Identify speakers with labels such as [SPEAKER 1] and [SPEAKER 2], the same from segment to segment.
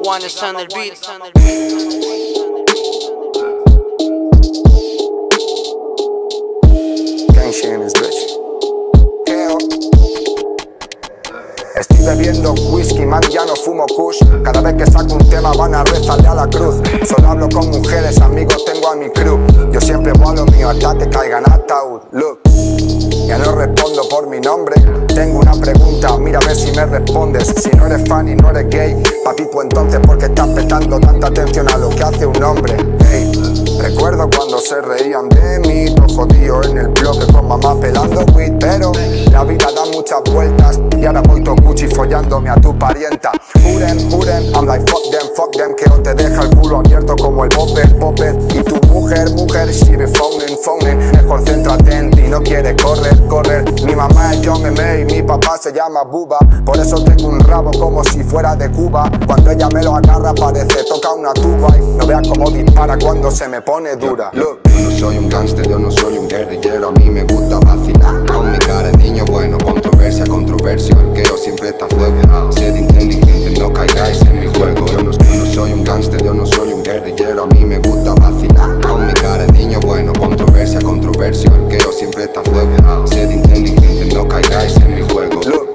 [SPEAKER 1] one is on el beat.
[SPEAKER 2] Genshin in this bitch. Estoy bebiendo whisky, man, ya no fumo kush. Cada vez que saco un tema van a rezarle a la cruz. Solo hablo con mujeres, amigos tengo a mi crew. Yo siempre voy a lo mío hasta te caigan ataúd. Look, ya no respondo por mi nombre. Tengo una pregunta, mira a ver si me respondes. Si no eres fan y no eres gay, papi, pues entonces ¿por qué estás prestando tanta atención a lo que hace un hombre? Hey, recuerdo cuando se reían de mí, todo jodido en el bloque con mamá pelando weed. Pero la vida da muchas vueltas y ahora voy to Gucci follándome a tu parienta. Juren, I'm like fuck them, que o te deja el culo abierto como el popper. Y tu mujer, she be phoning. Mejor céntrate en ti, no quiere correr. Mi mamá es John M.A. y mi papá se llama Buba. Por eso tengo un rabo como si fuera de Cuba. Cuando ella me lo agarra parece toca una tuba. Y no veas cómo dispara cuando se me pone dura. Look.
[SPEAKER 3] Yo no soy un gángster, yo no soy un guerrillero. A mí me gusta vacilar con mi cara de niño bueno. Controversia, el que yo siempre está a fuego. Sed inteligente, no caigáis en mi juego. Yo no soy un gángster, yo no soy un guerrillero. A mí me gusta vacilar con mi cara de niño bueno. Controversia, el que yo siempre está a fuego. Sed inteligente, no caigáis en mi juego.
[SPEAKER 2] Look.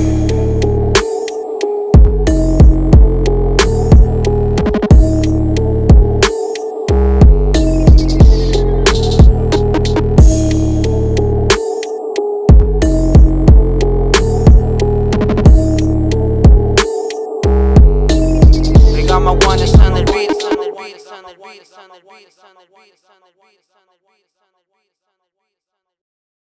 [SPEAKER 1] My one is on el beat.